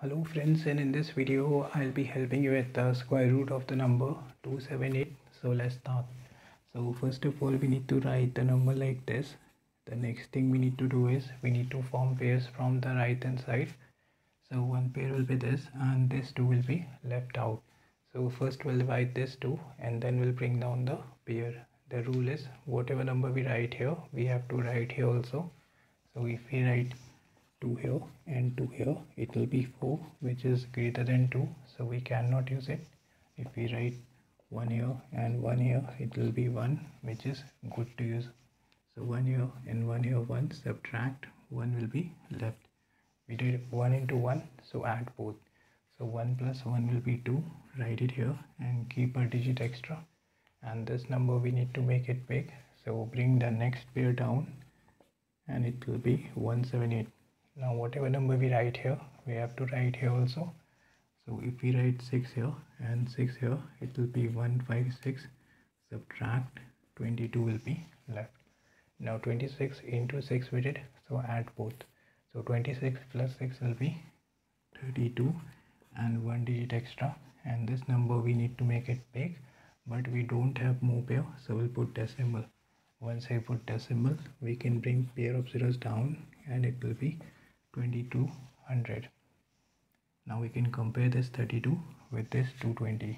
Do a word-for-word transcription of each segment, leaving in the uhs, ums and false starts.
Hello friends, and in this video I'll be helping you with the square root of the number two hundred seventy-eight. So let's start. So first of all, we need to write the number like this. The next thing we need to do is we need to form pairs from the right hand side. So one pair will be this and this two will be left out. So first we'll divide this two and then we'll bring down the pair. The rule is whatever number we write here, we have to write here also. So if we write two here and two here, it will be four, which is greater than two, so we cannot use it. If we write one here and one here, it will be one, which is good to use. So one here and one here, one, subtract, one will be left. We did one into one, so add both. So one plus one will be two, write it here and keep a digit extra. And this number we need to make it big, so bring the next pair down and it will be one hundred seventy-eight. Now whatever number we write here, we have to write here also. So if we write six here and six here, it will be one hundred fifty-six, subtract twenty-two will be left. Now twenty-six into six we did, so add both. So twenty-six plus six will be thirty-two and one digit extra, and this number we need to make it big, but we don't have more pair, so we'll put decimal. Once I put decimal, we can bring pair of zeros down and it will be twenty-two hundred. Now we can compare this thirty-two with this two hundred twenty.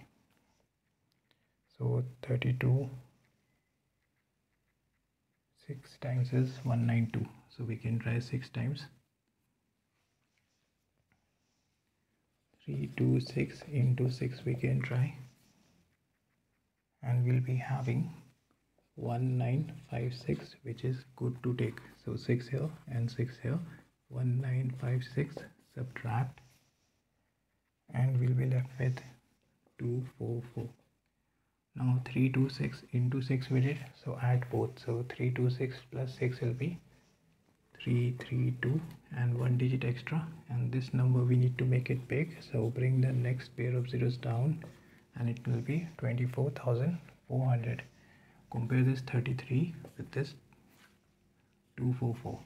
So thirty-two, six times is one hundred ninety-two. So we can try six times. three, two, six into six we can try. And we'll be having one nine five six, which is good to take. So six here and six here, one nine five six, subtract, and we'll be left with two four four. Now three two six into six we did, so add both. So three two six plus six will be three three two and one digit extra, and this number we need to make it big, so bring the next pair of zeros down and it will be twenty-four thousand four hundred. Compare this thirty-three with this two hundred forty-four.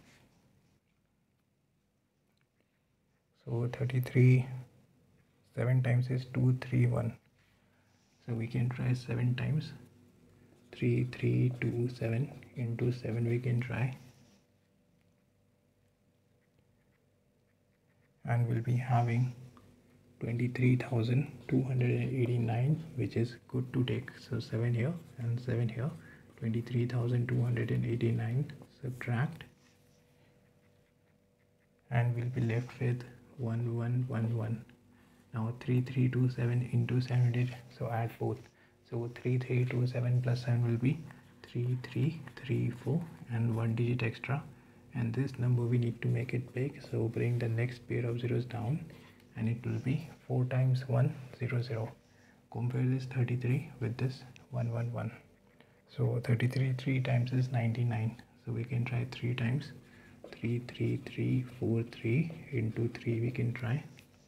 So thirty-three, seven times is two hundred thirty-one. So we can try seven times. three three two seven into seven we can try. And we'll be having twenty-three thousand two hundred eighty-nine, which is good to take. So seven here and seven here, twenty-three thousand two hundred eighty-nine, subtract, and we'll be left with one one one one. Now three three two seven into seven did, so add both. So three three two seven plus seven will be three three three four and one digit extra, and this number we need to make it big, so bring the next pair of zeros down and it will be four times one hundred. Compare this thirty-three with this one hundred eleven. So thirty-three three times is ninety-nine, so we can try three times. three three three four three into three we can try,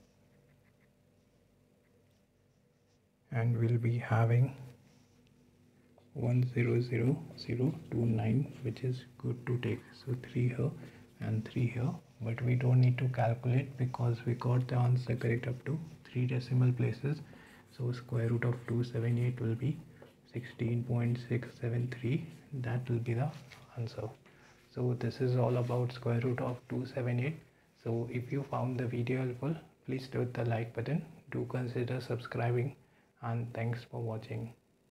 and we'll be having one zero zero zero two nine, which is good to take. So three here and three here, but we don't need to calculate because we got the answer correct up to three decimal places. So square root of two hundred seventy-eight will be sixteen point six seven three. That will be the answer. So this is all about square root of two hundred seventy-eight. So if you found the video helpful, please hit the like button. Do consider subscribing, and thanks for watching.